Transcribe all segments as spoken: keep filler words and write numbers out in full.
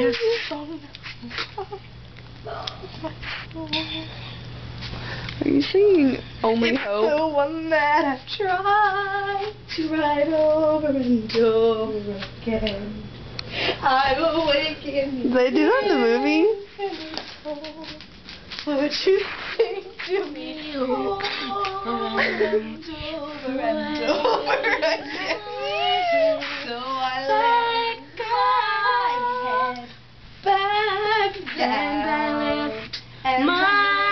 Yes. Are you singing Only It's Hope? the one that I've tried to write over and over again. I've awakened. They do that in the movie? What you think to me over and over and over again. So I let my head back down and my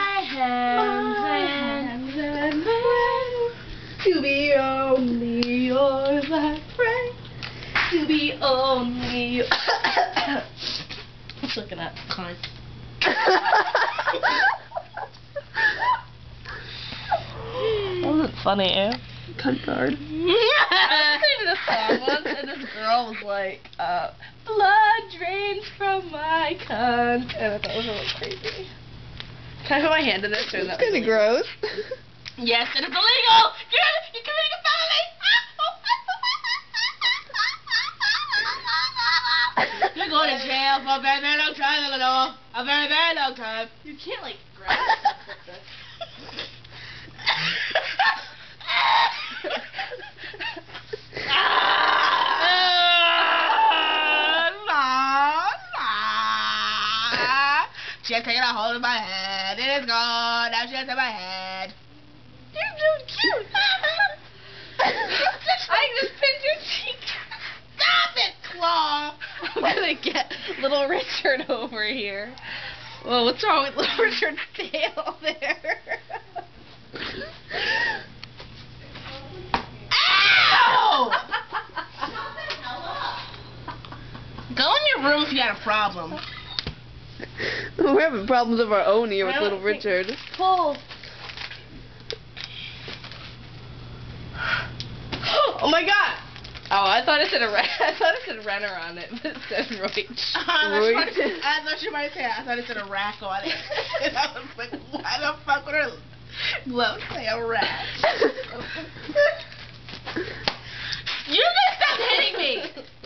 hands and mine to be only yours, I pray. To be only yours. What's looking at? Cunt. That wasn't funny, eh? Cunt card. I was listening to this song once, and this girl was like, uh, blood drains from my cunt, and I thought it was really crazy. Can I put my hand in it? Turn It's that kind of gross. Yes, and it's illegal! You're, you're committing a felony! You're going to jail for a very, very long time, Eleanor. A very, very long time. You can't, like, grab stuff like this. She has taken a hold of my head. It is gone. Now she has in my head. You're so cute. I just pinched your cheek. Stop it, Claw. I'm gonna get Little Richard over here. Well, what's wrong with Little Richard's tail there? Ow! Go in your room if you had a problem. We're having problems of our own here with Really? Little Richard. Pull. Oh my god! Oh, I thought it said a I thought it said Renner on it, but it said Roach. Uh, Roach. I thought you might say I thought it said a rack on it. And I was like, why the fuck would her glove say a rack? You guys stop hitting me!